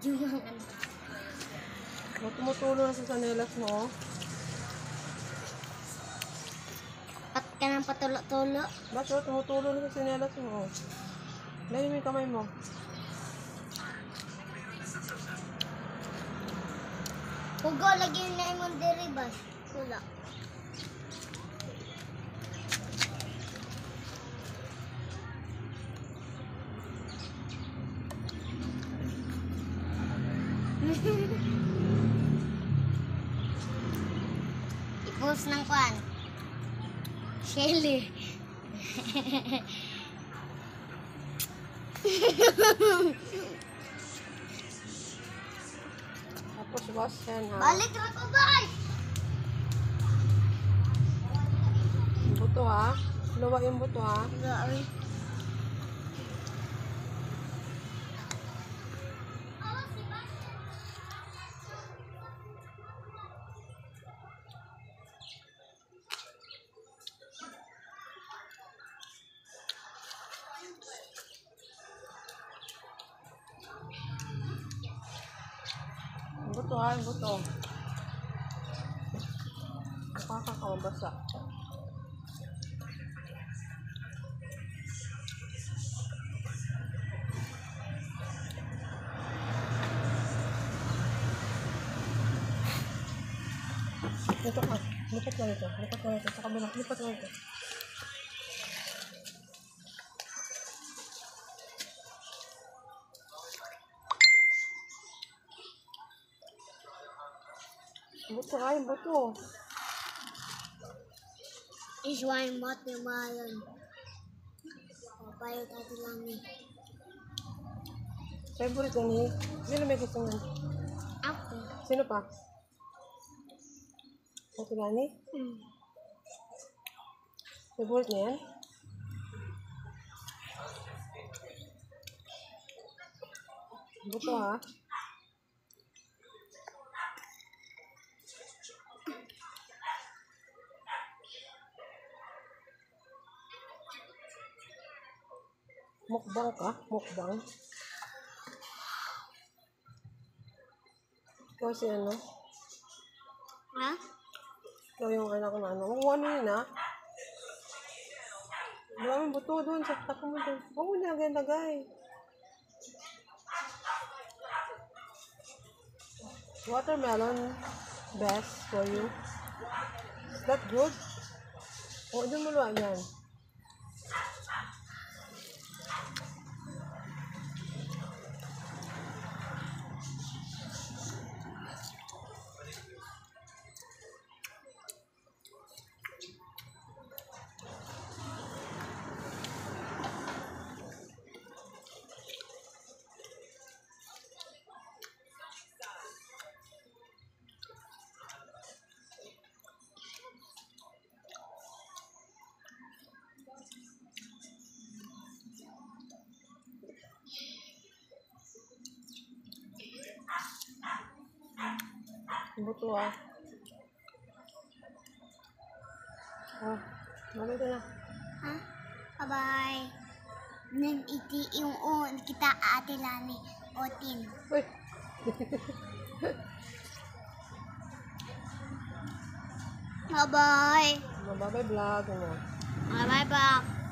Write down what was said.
Tumutulo na sa sanelas mo. Pat ka ng patulo-tulo. Bakit? Tumutulo na sa sanelas mo. Layo mo yung kamay mo. Hugo, lagyan na imong deribas. Wala. Ipos ng kwan. Shelly. Tapos wash yan ha. Balik na ko ba? Yung buto ha. Luwa yung buto ha. Sorry. Yung buto ha. Yung buto. Nakakakamabasa. Ito ka. Lipat lang ito. Lipat lang ito. Sa kabila. Lipat lang ito. Buto ha. Yung buto. Iswain mo at yumayon. Papayo tayo lang eh. Favorite yan eh. Sino may gusto nga? Ako. Sino pa? Ate Lani? Favorite na yan? Buto ha? Mukbang ka? Mukbang? Ikaw si ano? Ha? Ikaw yung anak ko na ano? Kung ano yun ha? Maraming buto doon sa tapo mo doon. Huwag mo nilagay-lagay. Watermelon best for you. Is that good? O, doon mo luwa yan. Buto ah. Oh, malito na. Ha? Bye-bye. Nan iti yung kita ate Lani. Otin. Uy! Bye-bye. Mababay vlog. Ano? Bye-bye pa.